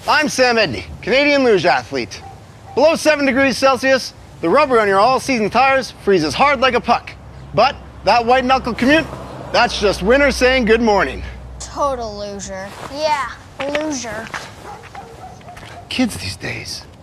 I'm Sam Edney, Canadian luge athlete. Below 7 degrees Celsius, the rubber on your all-season tires freezes hard like a puck. But that white knuckle commute, that's just winter saying good morning. Total loser. Yeah, loser. Kids these days.